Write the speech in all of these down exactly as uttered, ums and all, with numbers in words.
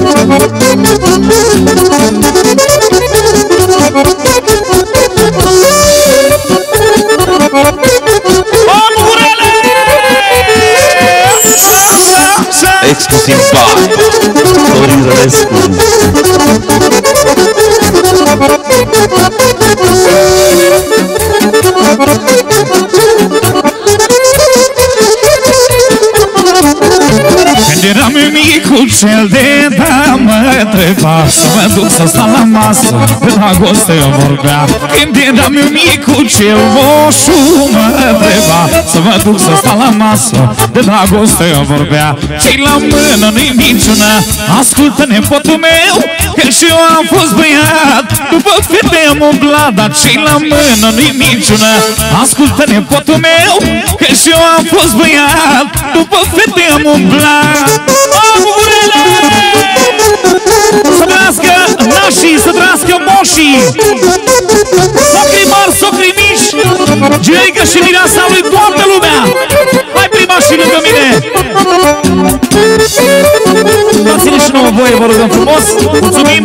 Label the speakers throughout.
Speaker 1: Exclusiv by Dorin Rădescu.
Speaker 2: Când eram micuțel de da mă întreba să mă duc să stau la masă, de dragoste vorbea. Când eram micuțel moșul mă întreba să mă duc să stau la masă, de dragoste vorbea. Ce-i la mână nu-i niciuna, ascultă nepotul meu, că și eu am fost băiat, după fete am umblat. Dar ce-i la mână nu-i niciuna, ascultă nepotul meu, că și eu am fost băiat, după fete am umblat. Să trăiască nașii, să trăiască moșii, socrii mari, socrii mici, Generică și mireasa lui toată lumea. Hai prima și lângă mine. Dați-ne și nouă voie, vă rugăm frumos. Mulțumim.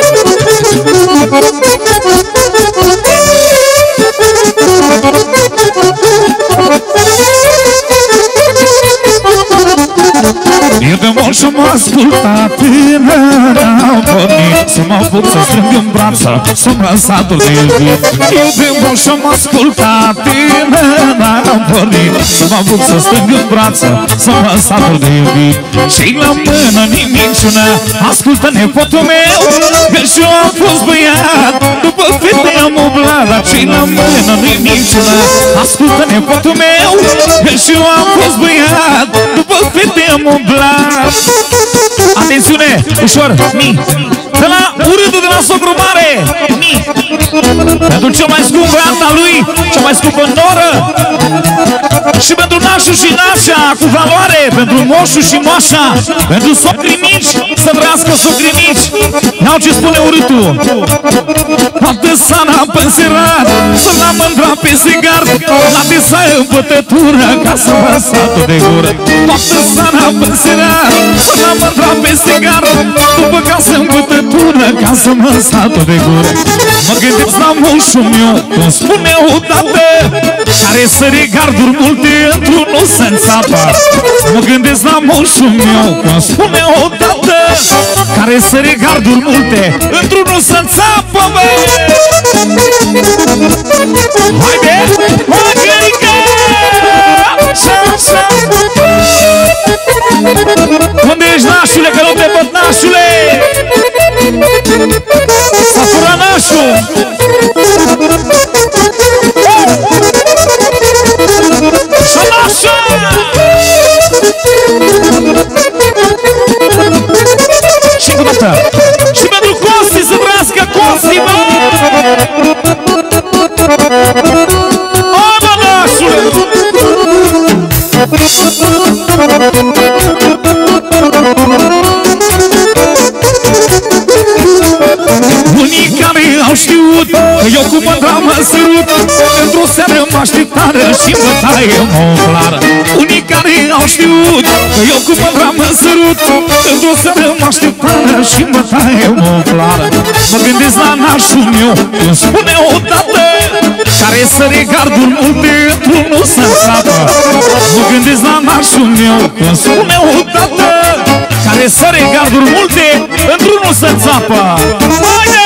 Speaker 2: Eu de mult și m-a ascultat până n-am pornit, să mă apuc să strâng în brață, să-mi lăsatul de iubit. Eu de mult și m-a ascultat până n-am pornit, să mă apuc să strâng în brață, să-mi lăsatul de iubit. Și-i la mână niminciună, ascultă nepotul meu, că și eu am fost băiat, după fete am umblat. Dar și-i la mână niminciună, ascultă nepotul meu, că și eu am fost băiat, după fete am umblat. Atențiune, ușor, mi. De la urâtul de la socru mare, mi. Pentru cel mai scump băiat al lui, cea mai scumpă noră. Și pentru nașul și nașa cu valoare, pentru moșul și moașa, pentru socrii mici, să trăiască socrii mici. Iau ce spune urâtul. Toată sana pe serat, să la mândra pe sigar, la desa în bătătură, ca să vă satul de gură. Toată sana pe serat, să la mândra pe sigar, după casă în bătătură, ca să mă satul de gură. Mă gândesc la moșul meu, cum spune odată, care sări garduri multe într-unul se înțapă. Mă gândesc la moșul meu, cum spune odată, care sări garduri multe într-unul se înțapă, bă! Haide! Magărică! Unde ești, nașule, că nu te văd, nașule? S-a furat nașul! Și-o nașă! Și cu dată! Și pentru Costi, să vrească Costi, bă! O, bă, nașule! Unii care au știut că eu cu mândra mă sărut, într-o seară mă așteptară și mă taie moflară. Unii care au știut că eu cu mândra mă sărut, într-o seară mă așteptară și mă taie moflară. Mă gândesc la nașul meu, îmi spune odată, care sări garduri multe într-unul se înțapă. Mă gândesc la nașul meu, îmi spune odată, care sări garduri multe într-unul se înțapă. Haide!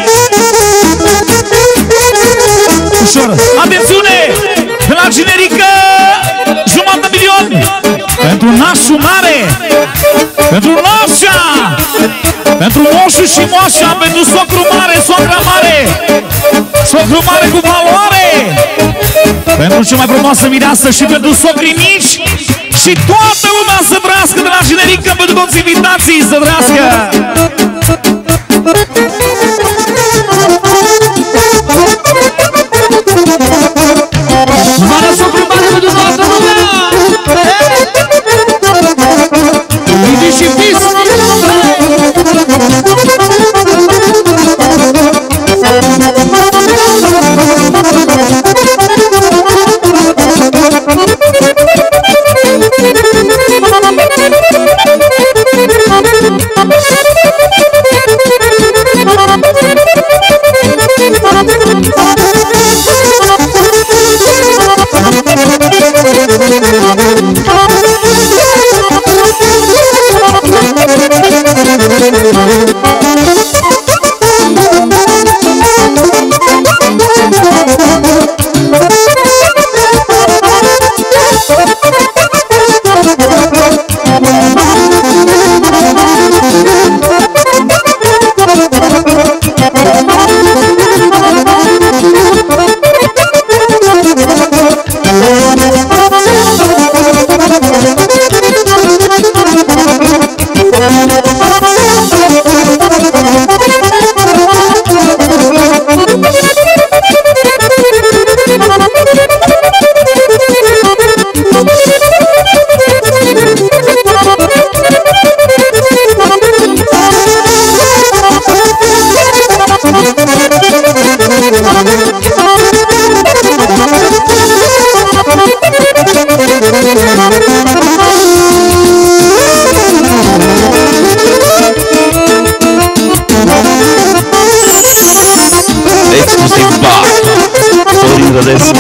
Speaker 2: Ușor, atențiune! De la Generică, jumătate milion pentru nașul mare, pentru nașa, pentru moșul și moașa, pentru socru mare, socra mare, socru mare cu valoare, pentru cea mai frumoasă mireasă și pentru socrii mici. Și toată lumea să trăiască de la Generică, pentru toți invitații să trăiască. Mare socru mare pentru toată lumea! Vidi și vis! Thank you.
Speaker 1: exclusiv ba Florin Rădescu.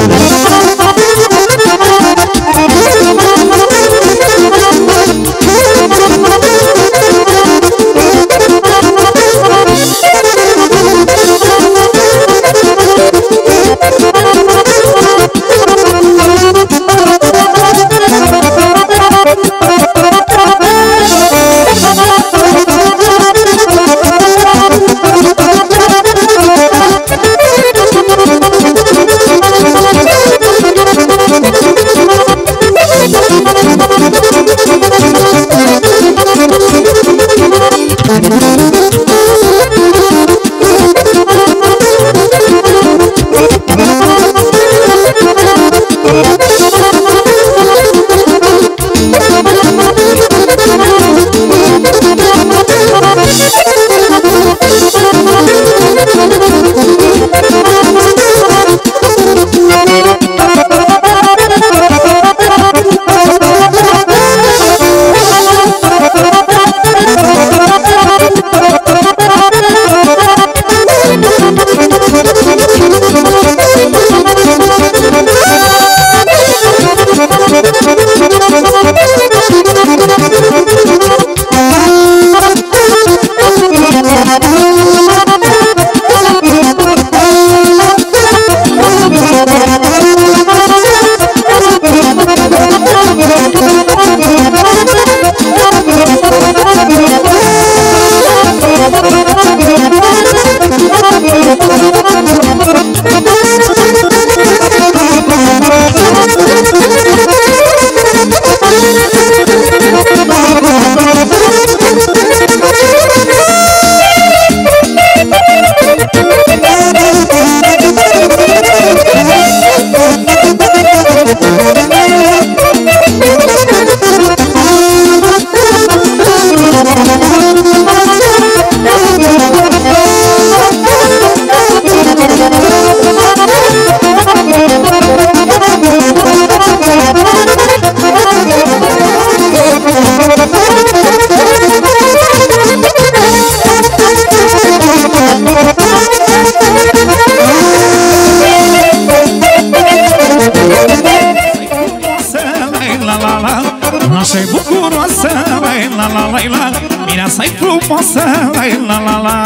Speaker 2: Așa-i bucuroasă, la la la la, mireasa-i frumoasă, la la la.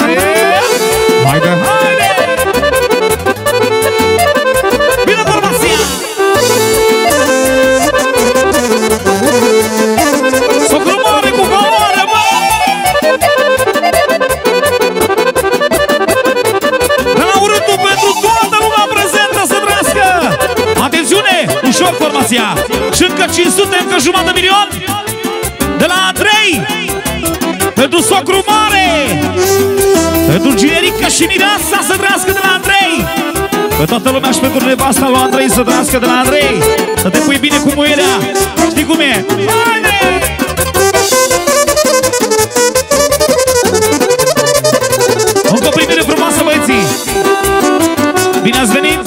Speaker 2: Haide, haide! Bine formația! Socru mare cu valoare, bă! De la urâtul pentru toată lumea prezentă să trăiască! Atențiune! Ușor formația! Și încă cinci sute, încă jumătate de milion! De la Andrei! Pentru socru mare! Pentru generică și mireasa să trăiască de la Andrei! Pe toată lumea și pentru nevasta lui Andrei să trăiască de la Andrei! Să te pui bine cu muierea! Știi cum e? Haide! Încă o primire frumoasă, băieții! Bine ați venit!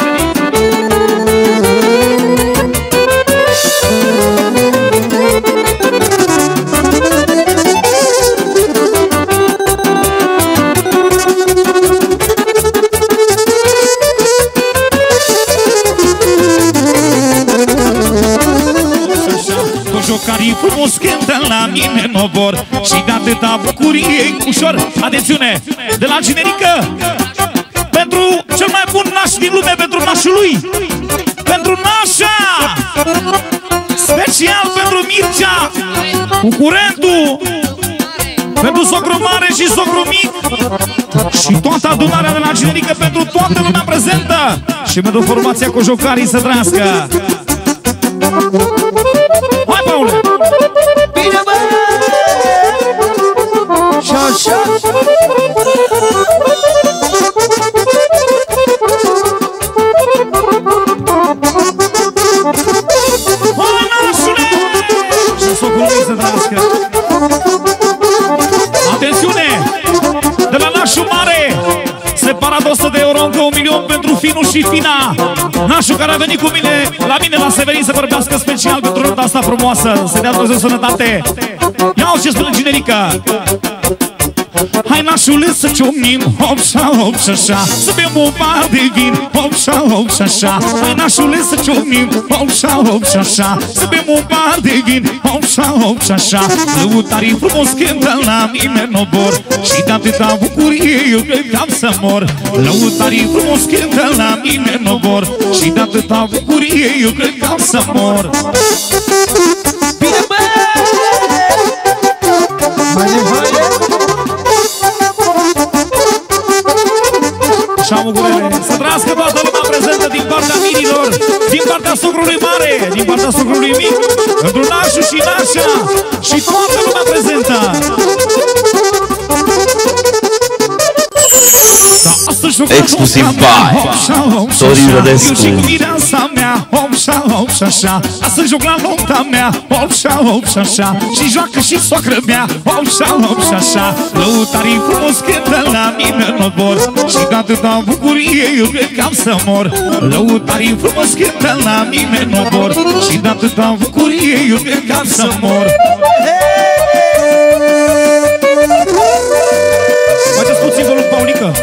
Speaker 2: Jocarii frumos cântă la mine mă vor și de atâta bucurie ușor. Atențiune! De la generică pentru cel mai bun naș din lume, pentru nașul lui, pentru nașa, special pentru Mircea cu curentul, pentru socru mare și socru mic și toată adunarea de la generică pentru toată lumea prezentă și pentru formația cu jocarii să trăiască. Hai, Paule!
Speaker 3: Bine, bă! Și așa!
Speaker 2: Hai, nașule! Și socul lui să trăiască. Atențiune! De la nașul mare separat o sută de euro, încă un milion pentru Finu și Fina. Nașul care a venit cu mine, la mine la Severin să vorbească special pentru rândul asta frumoasă. Să dea Dumnezeu sănătate. Ia-o ce spune generică. Hai nașule să ciocnim, hopșa, hopșa, să bem o par de vin, hopșa, hopșa. Hai nașule să ciocnim, hopșa, hopșa, să bem o par de vin, hopșa, hopșa. Lăutarii frumos cântă la mine n-obor și de atâta bucurie eu cred că am să mor. Lăutarii frumos cântă la mine n-obor și de atâta bucurie eu cred că am să mor.
Speaker 3: Bine, bă! Mai nevoie?
Speaker 2: Și am gurele să trăiască toată lumea prezentă din partea mirilor, din partea socrului mare, din partea socrului mic, pentru nașul și nașa și toată lumea prezentă.
Speaker 1: Exclusiv by Sorin Rădescu.
Speaker 2: Eu și cu mireasa mea, hopșa, hopșa, astăzi joc la nopta mea, hopșa, hopșa, și joacă și soacră mea, hopșa, hopșa. Lăutarii frumos cântă la mine n-odbor și de atâta bucurie eu cred că am să mor. Lăutarii frumos cântă la mine n-odbor și de atâta bucurie eu cred că am să mor. Faceți puțin volum, Paulică.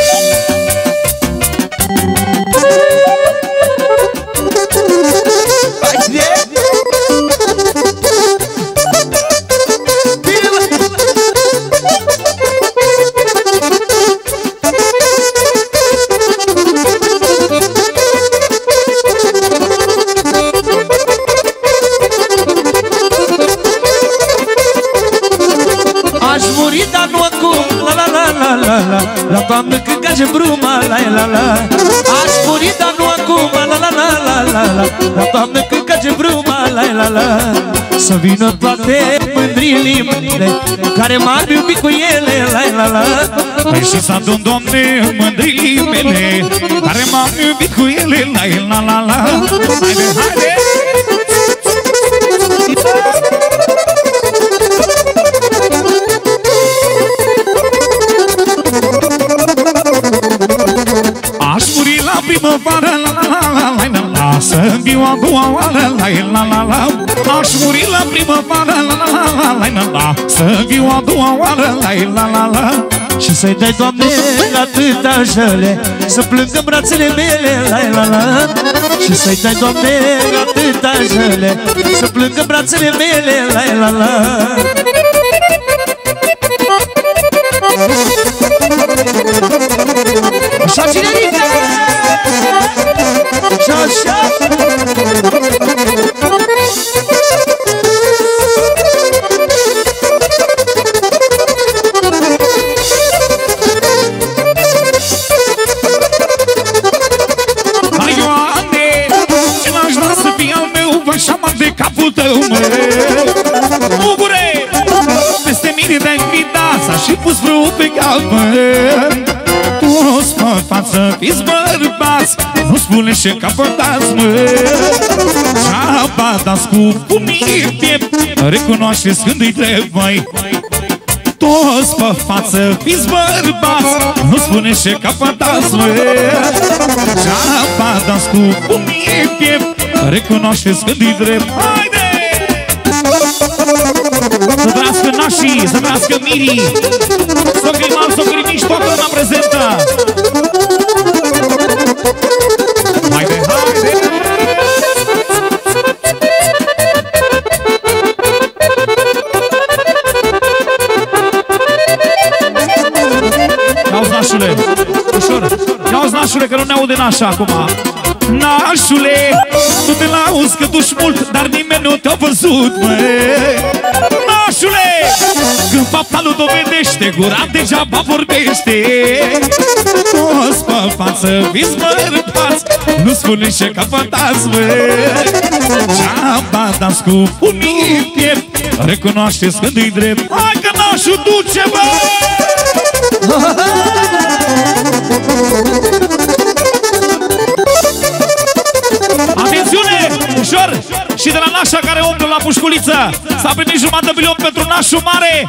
Speaker 3: La toamnă când cage bruma, la la la. Aș muri, dar nu acum, la la la la la la. La toamnă când cage bruma, la la la. Să vină toate mândrile mele care m-ar iubi cu ele, la la la.
Speaker 2: Păi și să adun, Doamne, mândrile mele care m-am iubit cu ele, la la la la. Haide, haide! Primăvară, la la la la la la, să-mi viu a doua oară, la la la la. Aș muri la primăvară, la la la la la la, să-mi viu a doua oară, la la la la.
Speaker 3: Și să-i dai, Doamne, atâta jale, să plângă brațele mele, la la la. Și să-i dai, Doamne, atâta jale, să plângă brațele mele, la la la. Așa, cinerică! Așa, așa!
Speaker 2: Hai, Ioane, ce n-aș vrea să fii al meu, vă șamar de capul tău, mă! Bugure! Peste mine te-ai invitat, s-a și pus vreo pe cap, mă! Toți pe față fiți bărbați, nu spune și capătați, mă. Și-a dați cu pumnii piept, recunoașteți când îi trebuie, măi. Toți pe față fiți bărbați, nu spune și capătați, mă. Și-a dați cu pumnii piept, recunoașteți când îi drept. Haide! Să trăiască nașii, să trăiască mirii, socrii mari, socrii mici, toată lumea prezentă. Haide, haide! Ia-uzi, nașule, ușor, ia-uzi, nașule, că nu ne aude nașa acum. Nașule, tu te lauzi că duci mult, dar nimeni nu te-a văzut, măi. Nașule, când fapta nu dovedește, gura degeaba vorbește. Toți pe față fiți bărbați, nu spune și capătați, măi. Și-a dați cu pumnii piept, recunoașteți când îi drept. Hai că nașul duce, băi! Atențiune! Ușor! Și de la nașa care umblă la pușculiță s-a primit jumătate de milion pentru nașul mare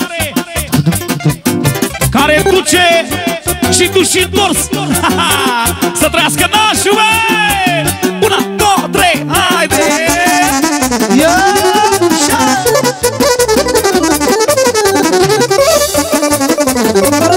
Speaker 2: care duce și duci și întors. Să trăiască nașul, băi! Una, două, trei, haide!
Speaker 3: Ia!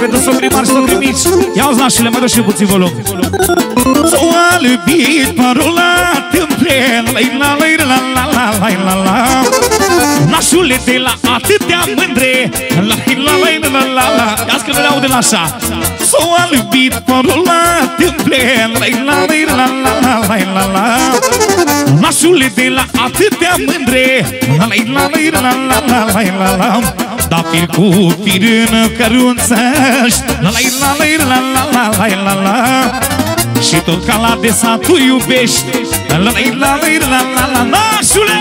Speaker 2: pentru socrii mari și socrii mici. Ia-uzi nașile, mai dă și puțin volum. S-o albit părul la tâmple, la la la la la la la la. Nașule de la atâtea mândre, la la la la la la. Ia-ți că nu le aude la așa. S-o albit părul la tâmple, la la la la la la la la. Nașule de la atâtea mândre, la la la la la la la la. Da fir cu fir în cărunță-și, la la la la la la la la. Și tot ca la de sat tu iubești, la la la la la la. Nașule!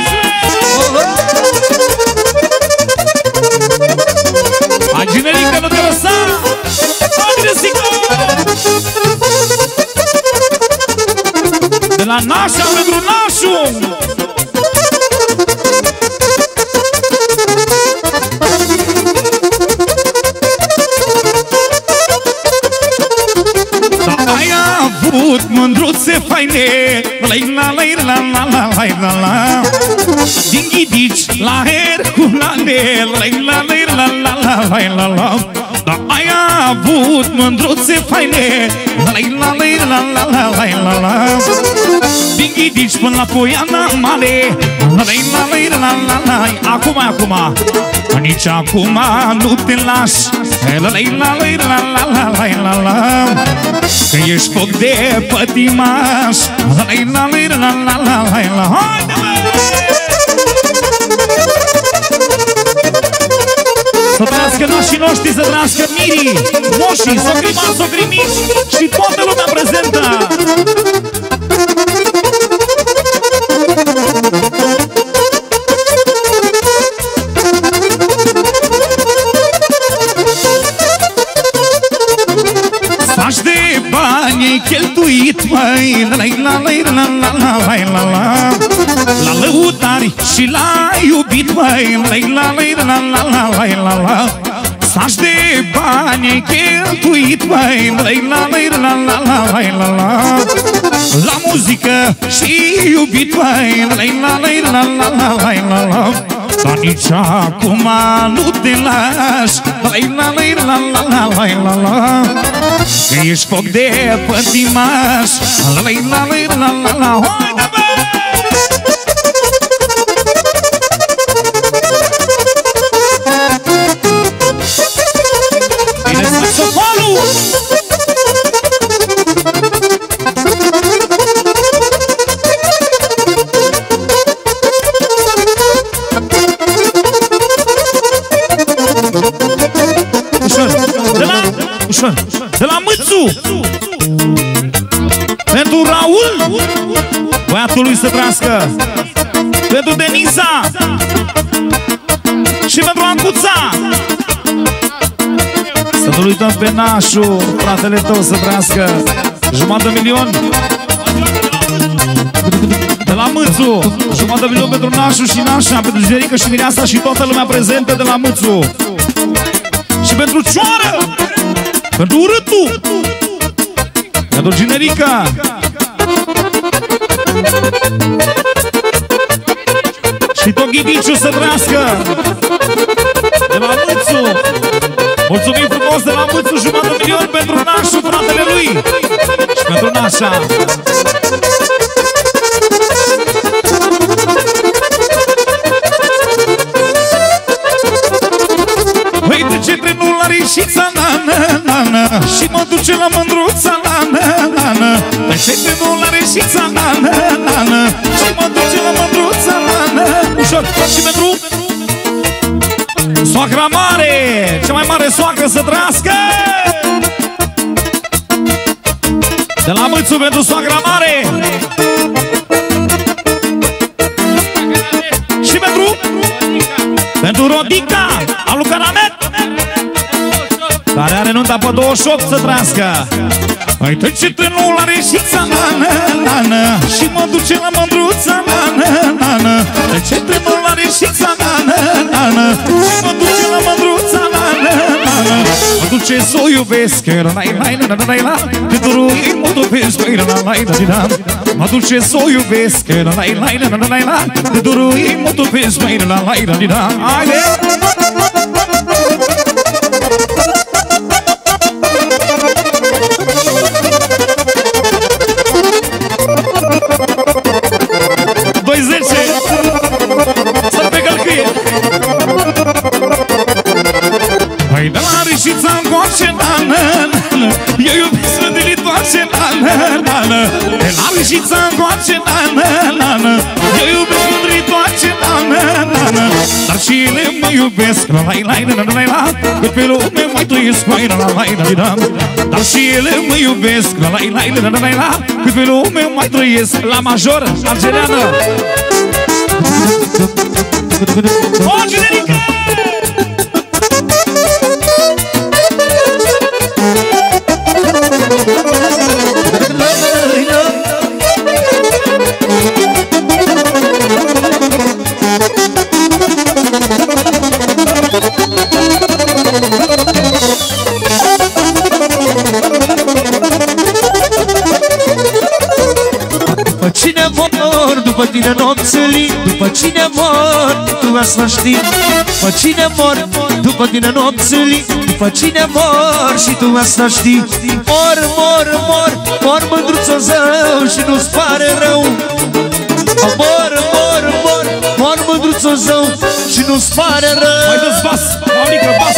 Speaker 2: Hai, generică, nu te lăsa! Hai, grăsică! De la nașa pentru nașul! Avut mândruțe faine, la la la la la la la la la. Din ghidici la Herculane, la la la la la la la la. Da, ai avut mândruțe faine, la la la la la la la la. Din ghidici până la Poiana Mare, la la la la la. Acum, acum, nici acum nu te lași, la la la la la la la la. Că ești foc de pătimaș, la la la la la la la. Haide, mă! Să trăiască nașii noștri, să trăiască mirii, moșii, socrii mari, socrii mici și toată lumea prezentă! Ai cheltuit, măi, la la la la la la la la. La lăutari și la iubit, măi, la la la la la la la la. Saci de bani ai cheltuit, măi, la la la la la la la la. La muzică și iubit, măi, la la la la la la la la. Dar nici acum nu te lași, la la la la la la la la. Că ești foc de pătimaș, la la la la la la. Haide, bă! Bine saxofonul! Ușor, de la Mâțu, pentru Raul, băiatul lui să trăiască, pentru Denisa și pentru Ancuța. Să nu uităm pe nașul, fratele tău să trăiască, jumătate de milion. De la Mâțu, jumătate de milion pentru nașul și nașa, pentru Generică și Mireasa și toată lumea prezentă de la Mâțu. Și pentru Cioară, pentru Urâtul, pentru Generica, și tot ghidiciul să trăiască de la Mâțu. Mulțumim frumos de la Mâțu, jumătate de milion pentru nașul, fratele lui, și pentru nașa. Păi duce trenul la Rișița, na, na, na, na, și mă duce la Mândruța, na, na, na, na. Duce trenul la Rișița, na, na, na, na, și mă duce la Mândruța, na, na. Ușor, și pentru soacra mare, cea mai mare soacră să trăiască. De la Mâțu pentru soacra mare. Și pentru Pentru Rodica, al lui Caramet, care are nunta pe douăzeci și opt să trăiască. Mai trece trenul la Reșița, na, na, na, na, și mă duce la Mândruța, na, na, na, na. Trece trenul la Reșița, na, na, na, na, și mă duce la Mândruța, na, na, na, na. Mă duce să o iubesc, la la la la la la, de durul ei mă topesc, la la la la la. Mă duce să o iubesc, la la la la la la, de durul ei mă topesc, la la la la la. Haide! nană, de la Râșița încoace, nană, nană, eu iubesc mândritoace, nană, nană, dar și ele mă iubesc, la la la la la la, cât pe lume mai trăiesc, la la la la la, dar și ele mă iubesc, la la la la la la, cât pe lume mai trăiesc, la major, argeleană. O, generică!
Speaker 3: Cine mor, după tine n-o țăli, după cine mor, tu asta știi. După cine mor, după tine n-o țăli, după cine mor și tu asta știi. Mor, mor, mor, mor mândruțo zău și nu-ți pare rău. Mor, mor, mor, mor mândruțo zău și nu-ți pare rău.
Speaker 2: Mai dă-ți bas, Maurică, bas.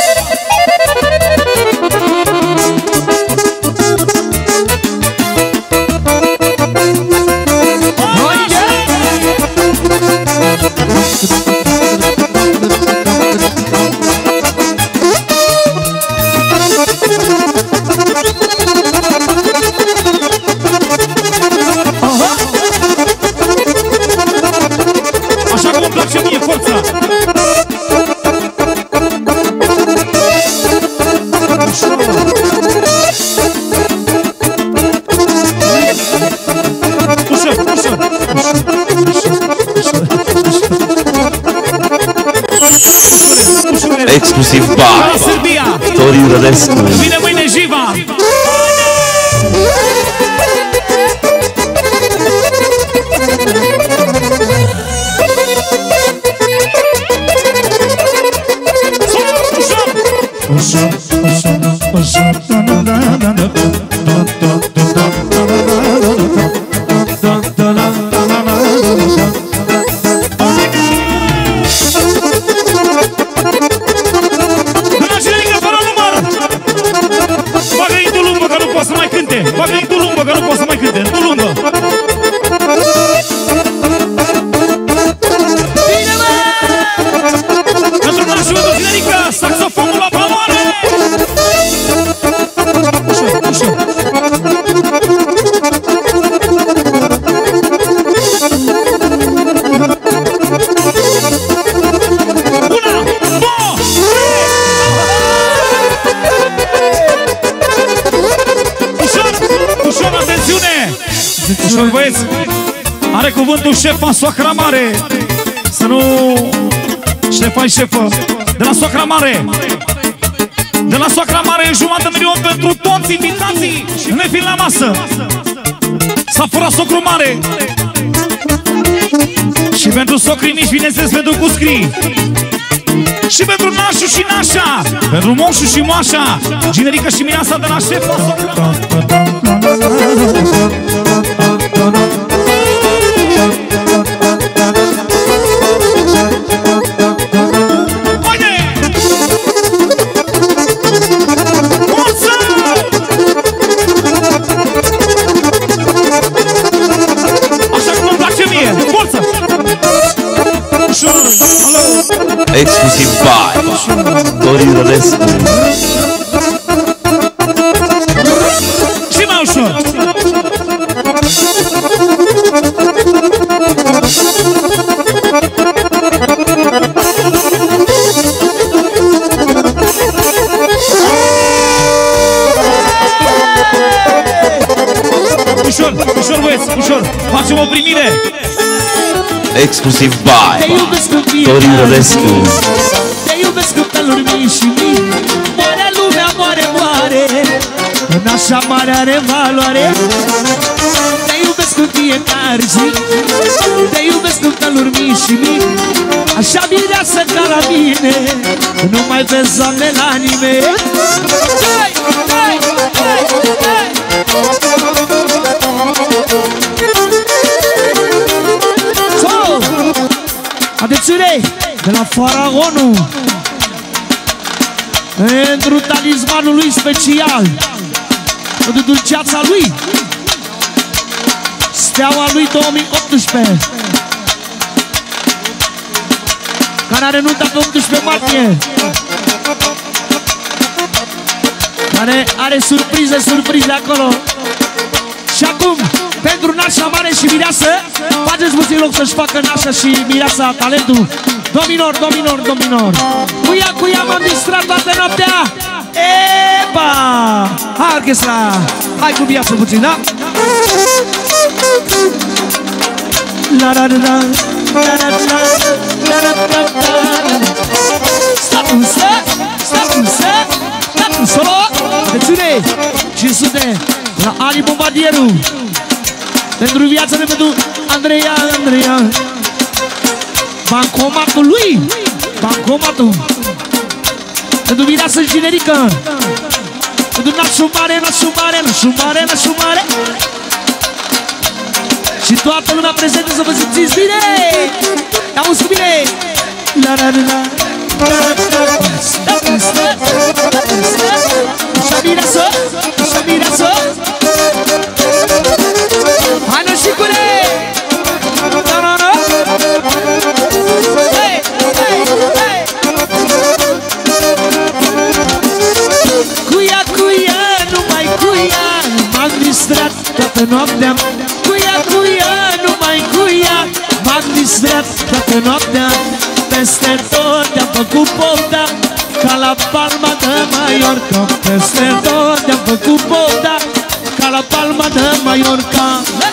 Speaker 2: Așa cum îmi place mie, forța! Ușor, ușor!
Speaker 1: Exclusiv by
Speaker 2: Serbia!
Speaker 1: Tori Rădescu.
Speaker 2: Vine mâine Jiva! Bagă-i tu lungă, că nu poți să mai cânte. Tu lungă. Bine, mă! Pentru nașul meu, generică, saxofonul la valoare! Ușor, ușor. Una, două, ușor, atențiune! Ușor, băieți! Are cuvântul șefa Soacra Mare. Să nu... Șefa-i șefă. De la Soacra Mare. De la Soacra Mare e jumătate milion pentru toți invitații. Ne vin la masă. S-a furat socru mare. Și pentru socrii mici, bineînțeles, pentru cuscrii. Și pentru nașul și nașa. Pentru moșul și moașa. Generică și mireasa de la șefa Soacra Mare.
Speaker 1: Exclusiv by Tori Rădescu.
Speaker 2: Și mai ușor. Ușor, ușor, băieți, ușor. Facem o primire.
Speaker 1: Exclusiv by Tori Rădescu.
Speaker 3: Te iubesc cu peluri mii și mii. Moare lumea, moare, moare. În așa mare are valoare. Te iubesc cu fiecare zi. Te iubesc cu peluri mii și mii. Așa mireasă ca la mine. Nu mai vezi, Doamne, la nimeni. Hai, hai, hai, hai. Atențiune! De la Faraonul pentru talismanul lui special, pentru dulceața lui. Steaua lui două mii optsprezece, care are nunta pe optsprezece martie, care are surprize, surprize acolo. Și acum, pentru nașa mare și mireasă, faceți puțin loc să-și facă nașa și mireasa talentul. Dominor, dominor, dominor. Cu ea, cu ea m-am distrat toată noaptea. Epa! Hai, orchestra! Hai cu viață puțin, da? La la la la la la la la la la la. Stai însă, stai însă, stai însă. Atențiune! cinci sute la Ali Bombardierul. Pentru viața de pentru Andreea, Andreea. Bancomatul lui, bancomatul. Pentru mireasă generică. Pentru nașul mare, nașul mare, nașul mare, nașul mare. Și toată lumea prezentă să vă simțiți bine. Auzi bine. La la la la. Stă, stă, stă. Așa mireasă, așa mireasă. Hai nășicule. Da, da, da. Hey, hey, hey. Cu ea, cu ea, numai cu ea m-am distrat toată noaptea. Cu ea, cu ea, numai cu ea m-am distrat toată noaptea. Peste tot te-am făcut pofta, ca la Palma de Mallorca. Peste tot te-am făcut pofta, ca la Palma de Mallorca.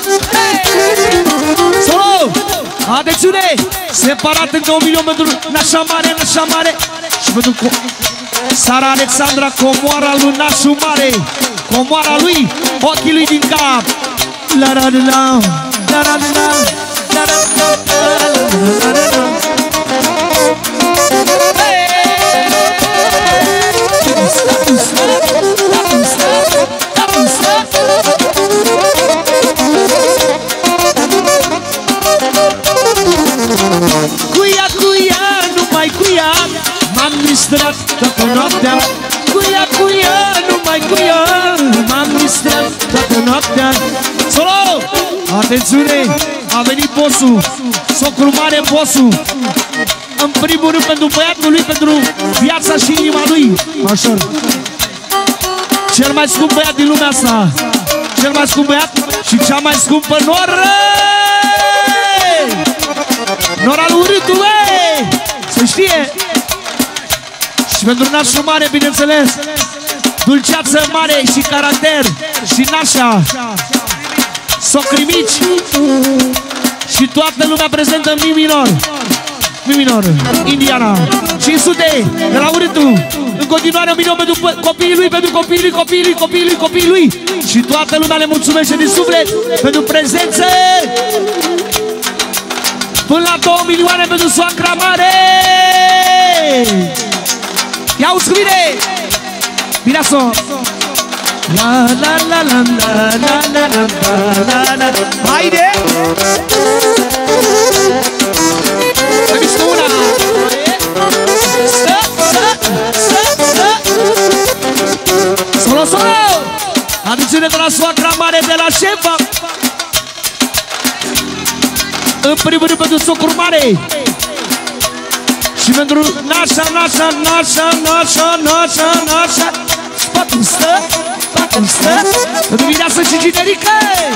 Speaker 3: Solo! Atențiune! Separat încă un milion pentru nașa mare, nașa mare. Și pentru Sara Alexandra, comoara lui nașul mare. Comoara lui, ochii lui din cap. La la la la la la la la la la la. Cu ea, cu ea, numai cu ea m-am distrat toată noaptea. Cu ea, cu ea, numai cu ea m-am distrat toată noaptea. Solo! Atențiune! A venit bossul, socrul mare bossul. În primul rând pentru băiatul lui, pentru viața și inima lui. Așa. Cel mai scump băiat din lumea asta. Cel mai scump băiat și cea mai scumpă noră. Nora lui Urâtul, să știe. Și pentru nașul mare, bineînțeles, dulceață mare și caracter. Și nașa, socrii mici. Și toată lumea prezentă în mi minor. Mi minor, Indiana. cinci sute de la Urâtul. În continuare un milion pentru copiii lui, pentru copiii lui, copiii lui, copiii lui, copiii lui. Și toată lumea le mulțumește din suflet pentru prezență. Până la două milioane pentru soacra mare. Ia-uți bine. Mireasă. La la la la la la la la la la. Haide. Să mișcă una. Stă, stă, stă, stă. Solo, solo. Aduceți-ne de la soacra mare, de la șefa. În primul rând pentru socrul mare. Și pentru nașa, nașa, nașa, nașa, nașa, nașa. Spatul stă, spatul stă. Pentru mireasă și generică.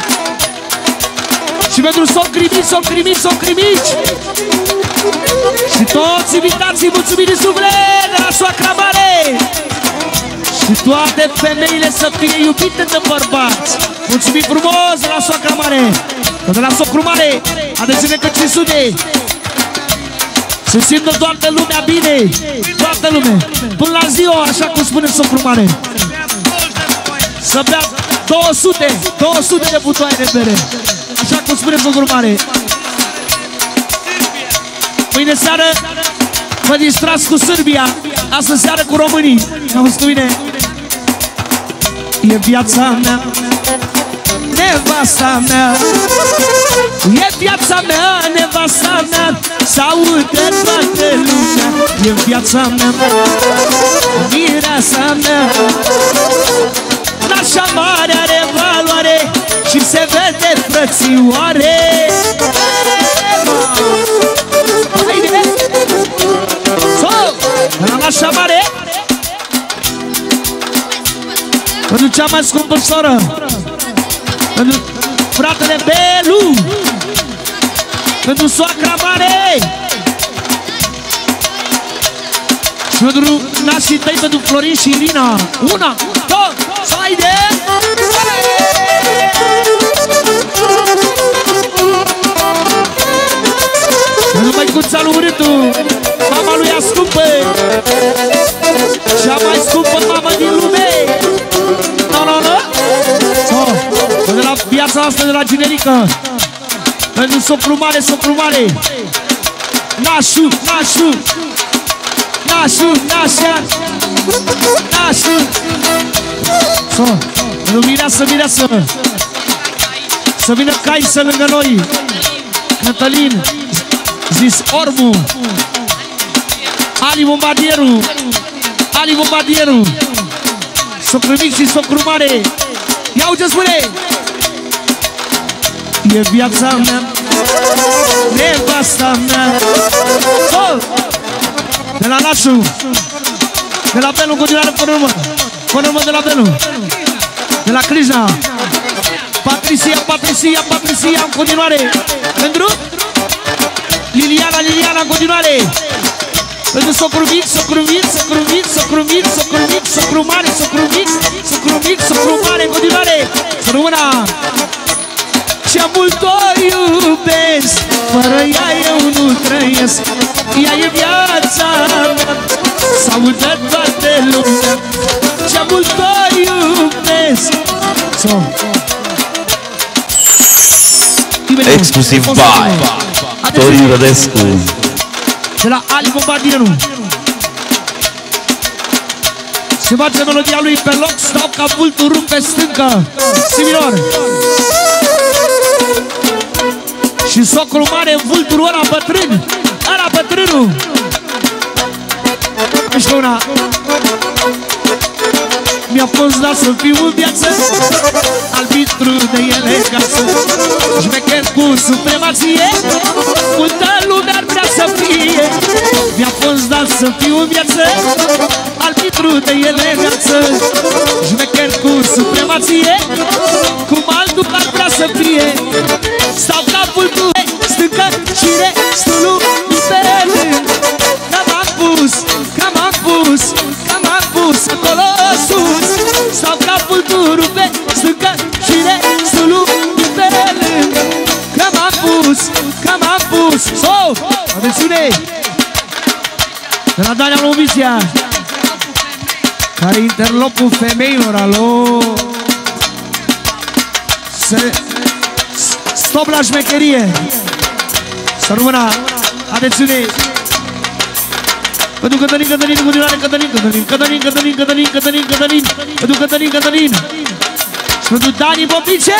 Speaker 3: Și pentru socrii mici, socrii mici, socrii mici. Și toți invitații mulțumiri din suflet de la soacra mare. Și toate femeile să fie iubite de bărbați. Mulțumim frumos de la soacra mare. De la socru mare. Atențiune că cinci sute. Se simtă toată lumea bine. Toată lumea. Până la ziua, așa cum spune socru mare. Să bea două sute. două sute de butoaie de bere. Așa cum spune socru mare. Mâine seară vă distrați cu Sârbia. Astăzi seară cu românii. Auzi cu mine. E viața mea, nevasta mea. E viața mea, nevasta mea. S-aude toată lumea. E viața mea, mireasa mea. Nașa mare are valoare și se vede frăția. frățioare. Haide! So! La nașa mare! Pentru cea mai scumpă soră, pentru fratele Belu, pentru soacra mare și pentru nașii tăi, pentru Florin și Irina. Una, două, haide! Pentru măicuța lui Râtu, mama lui ascumpă, cea mai scumpă mamă din lume. No, no, no. So, de la viața asta, de la generică, pentru socru mare, socru mare, nașu, nașu, nașu, nașa, nașu. So, pentru mireasă, mireasă, să vină Caisă lângă noi, Cătălin, zis Ormu, Ali Bombardieru, Ali Bombardieru, socru mic și socru mare. Ia uite, spune! E viața mea, nevasta mea. Oh! De la Nașu, de la Belu, în continuare, până urmă, până urmă de la Belu, de la Crijna, Patricia, Patricia, Patricia, în continuare, pentru Liliana, Liliana, în continuare, pentru socru mic, socru mic, socru mic, socru mic, socru mic, socru mare, socru mic, socru mic, socru mare, în continuare, să rămână. Ce mult o iubesc, fără ea eu nu trăiesc, ea e viața mea, s-audă toată lumea. Ce mult o iubesc. So.
Speaker 1: Exclusiv by Dorin Rădescu.
Speaker 3: De la Ali Bombardieru se face melodia lui pe loc. Stau ca vulturul pe stâncă, Similor. Și socrul mare, vulturul ăla bătrân, ăla bătrânul. Mișcă una. Mi-a fost dat să fiu în viață arbitru de eleganță, șmecher cu supremație, multă lume ar vrea să fie. Mi-a fost dat să fiu în viață arbitru de eleganță, șmecher cu supremație, cum altul ar vrea să fie. Stau ca vulture, stâncă și restulul pe rând. Cam am pus, cam am pus, cam am pus acolo sus. Stau ca vulturul pe stâncă și restulul pe rând. Cam am pus, cam am pus. So, atențiune! De la Dania Lovisia, care interlopul femeilor, alo! Se... Stop la șmecherie! Să rămână! Atențiune! Pentru Cătălin, Cătălin, în continuare, Cătălin, Cătălin, Cătălin, Cătălin, Cătălin, Cătălin, Cătălin, pentru Cătălin, Cătălin și pentru Dani Popice!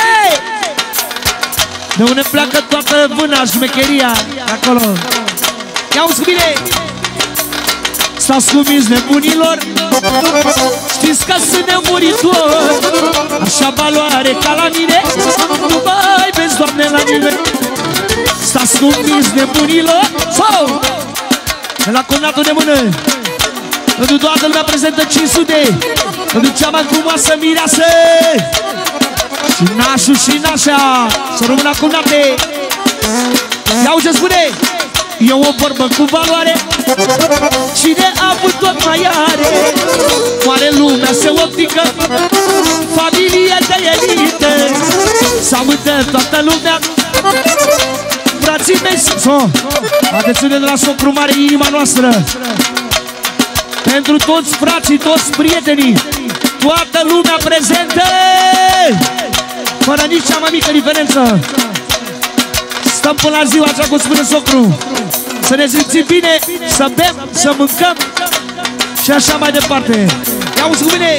Speaker 3: De unde pleacă toată vâna, șmecheria, acolo! Ia-uți cu mine! Stați cuminți nebunilor, știți că sunt nemuritor, așa valoare ca la mine, nu mai vezi, Doamne, la mine. Stați cuminți nebunilor, sau de la comnatul de mână, pentru toată lumea prezentă cinci sute, pentru cea mai frumoasă mireasă, și nașul și nașa, să rămână comnate. Ia uite, spune! E o vorbă cu valoare, cine a avut tot mai are. Oare lumea se optică, familie de elită, s-audă toată lumea, frații mei. So, atențiune de la socru mare, inima noastră, pentru toți frații, toți prietenii, toată lumea prezentă, fără nici cea mai mică diferență. Stăm până la ziua așa cum spune socru, să ne simțim bine, să bem, să mâncăm și așa mai departe. Ia-uzi cu mine!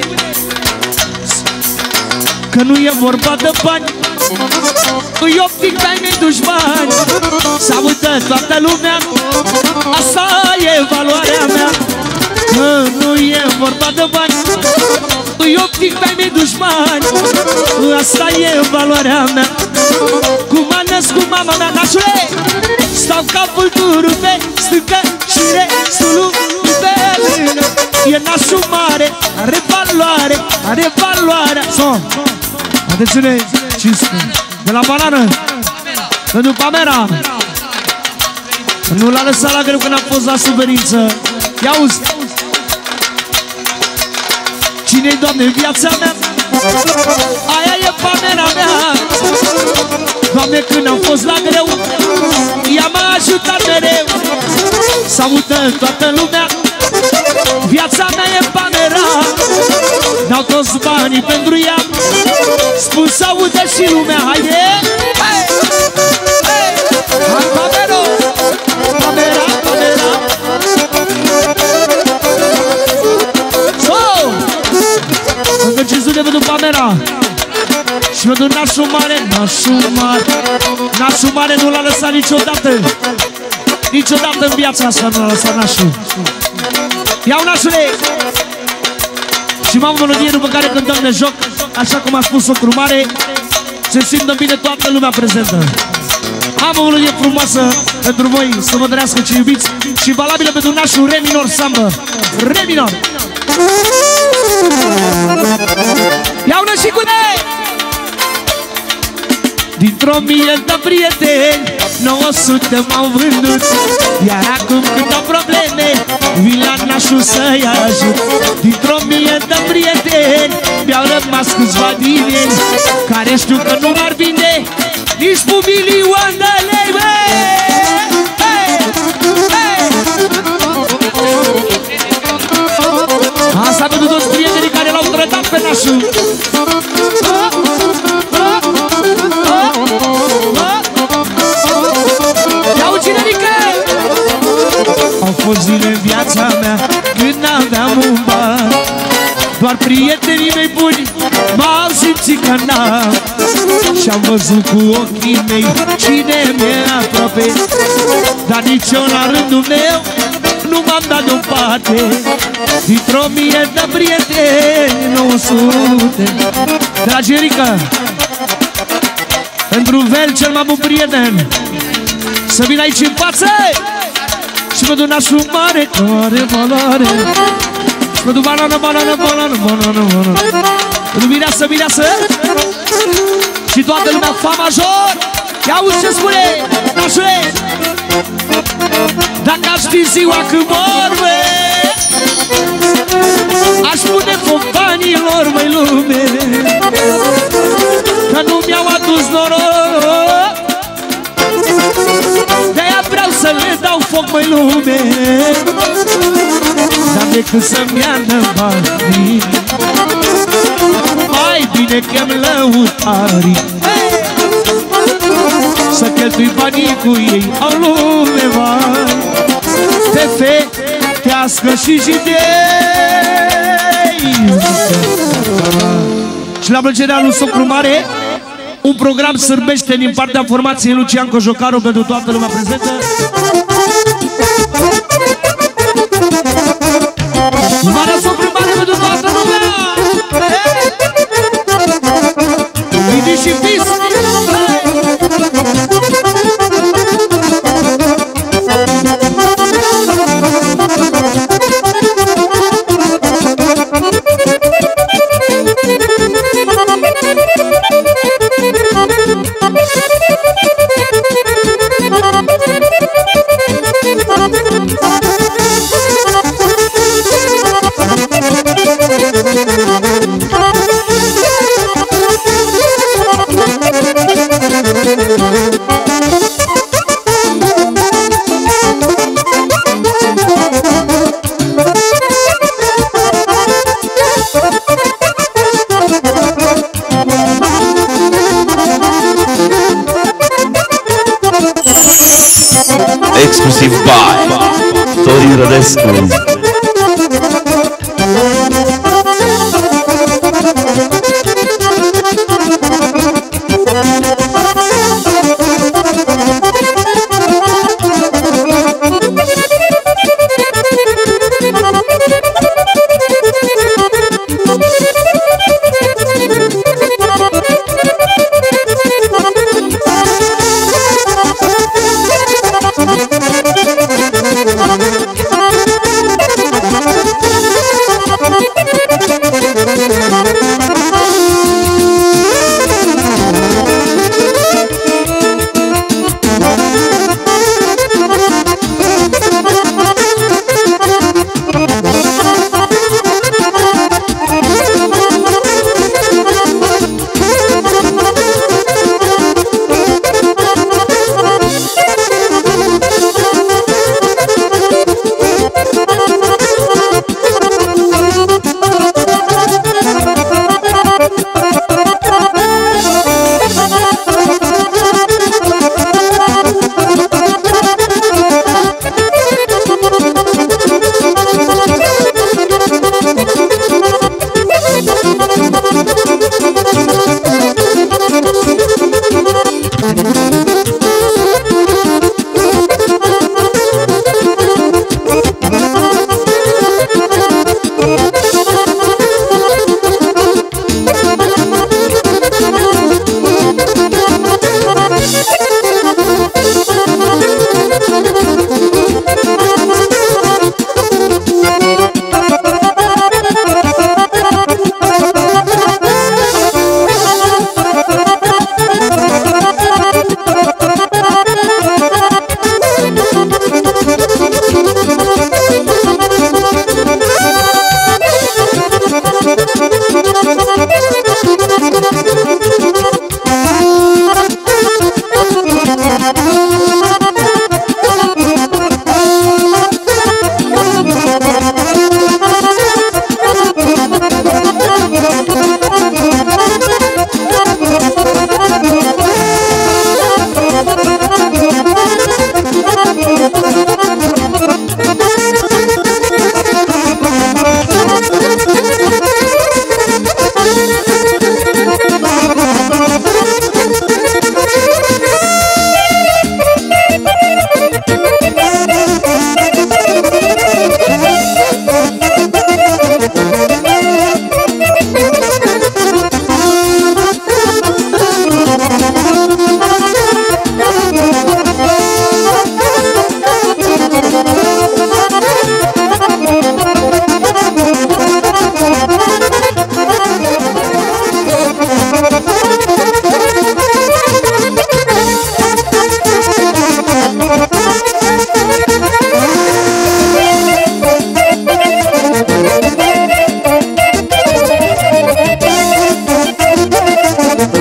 Speaker 3: Că nu e vorba de bani, îi optic pe-ai mei dușmani, s-audă toată lumea, asta e valoarea mea. Că nu e vorba de bani, îi optic pe-ai mei dușmani, asta e valoarea mea. Cum m-a născut mama mea, nașule, stau ca vulturul pe stâncă și restul pe mână. E nașul mare, are valoare, are valoare. Son, atențiune, cinste. De la banană, pentru Pamera. Nu l-a lăsat la greu când a fost la suferință. Ia uzi. Cine-i, Doamne, viața mea? Aia e Pamera mea. Doamne, când am fost la greu, ea m-a ajutat mereu. S-audă toată lumea, viața mea e Pamera. Dau toți banii pentru ea, spun s-audă și lumea. Haide! Hai! Hai! Hai, Pamero! Pamera, Pamera! So! Încă cinci sute pentru Pamera. Și pentru nașul mare, nașul mare, nașul mare nu l-a lăsat niciodată. Niciodată în viața asta nu l-a lăsat nașul. Iau, nașule! Și m-am o melodie după care cântăm de joc, așa cum a spus socru mare, se simtă bine toată lumea prezentă. Am o melodie frumoasă pentru voi, să vă dorească ce iubiți, și valabilă pentru nașul re minor sambă. Re minor! Iau, nășicule! Dintr-o mie de prieteni, nouă sute m-au vândut. Iar acum când au probleme, vin la nașul să-i ajut. Dintr-o mie de prieteni, mi-au rămas câțiva din ei, care știu că nu ar vinde nici cu milion de lei, bă! Hey! Hey! Asta pentru toți prietenii care l-au trădat pe nașul. Iau, cinerică! Au fost zile în viața mea când n-aveam un ban. Doar prietenii mei buni m-au simțit ca n-am. Și-am văzut cu ochii mei cine mi-e aproape, dar nici eu la rândul meu nu m-am dat deoparte. Dintr-o mie de prieteni, nouă sute. Dragi Erica, pentru Vel, cel mai bun prieten, să vin aici în față. Și pentru nașul mare, care valoare. Și pentru banană, banană, banană, banană, banană. Pentru mireasă, mireasă. Și toată lumea, fa major. Ia auzi ce spune nașule. Dacă aș fi ziua când mor, bă, aș pune foc banilor, măi, lume, că nu mi-au adus noroc. De-aia vreau să le dau foc, măi, lume, dar decât să-mi ia-nă banii, mai bine chem lăutarii. Să cheltui banii cu ei, au lume mari, de fetească și jidei. Și la plăcerea lui socru mare, un program sârbește din partea formației Lucian Cojocaru pentru toată lumea prezentă. Marea socru mare pentru toată lumea. Vidi și vis.
Speaker 1: Exclusiv by Torin Rădescu.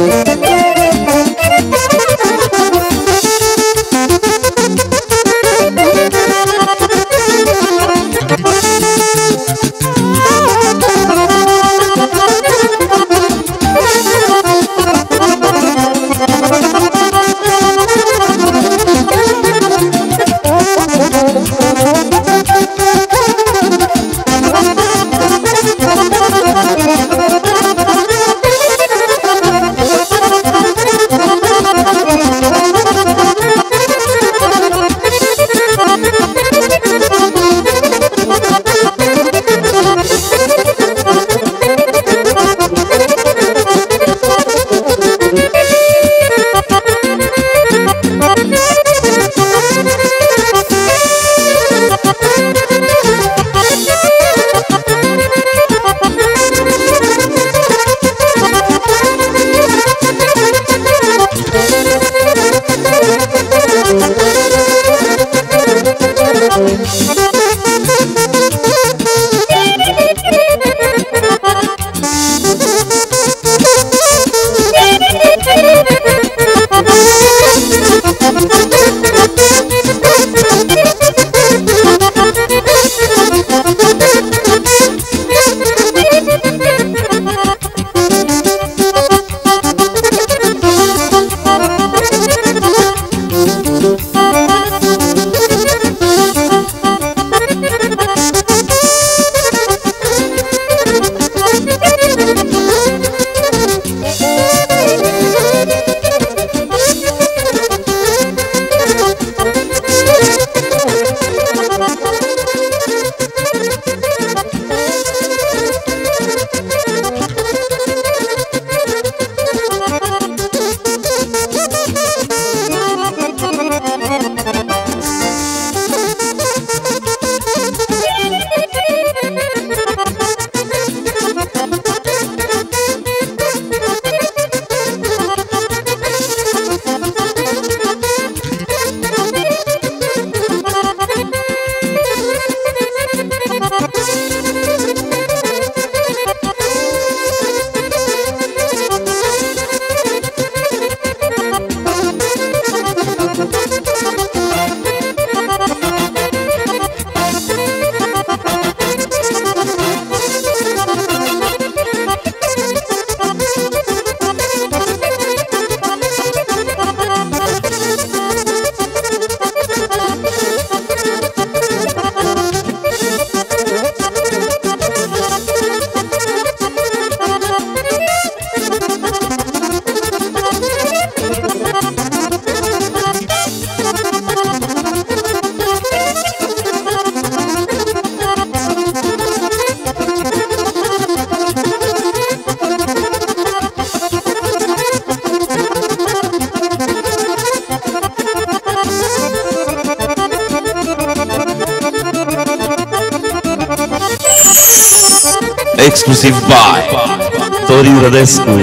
Speaker 1: Exclusive by Dorin Rădescu.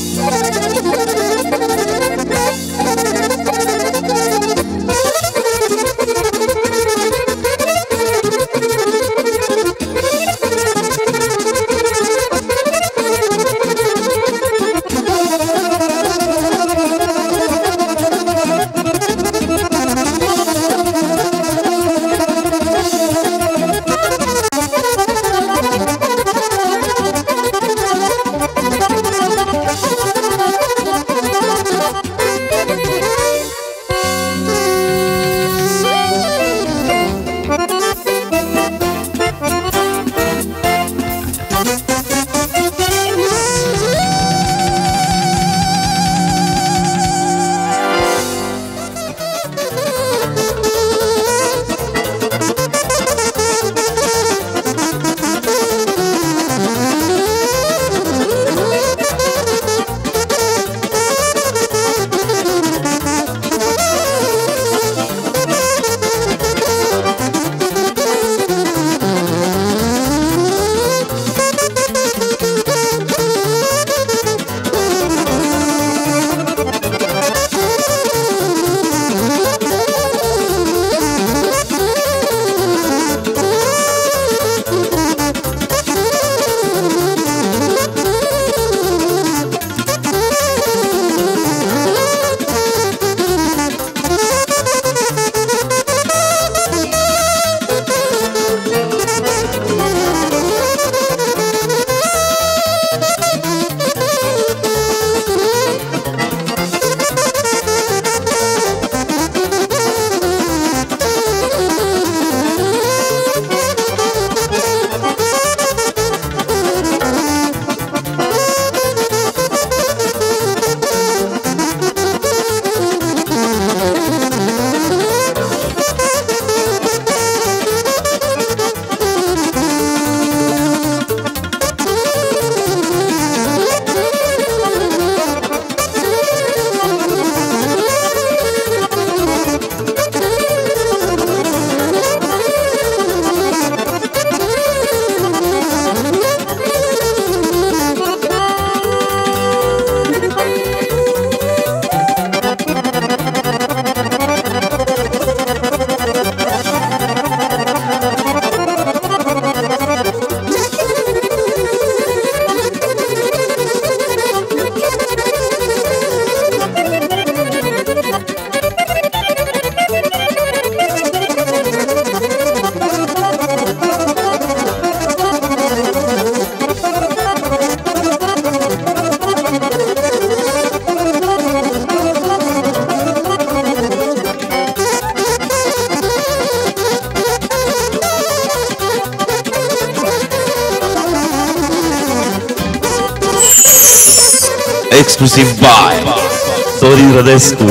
Speaker 1: Exclusive by Dorin Rădescu.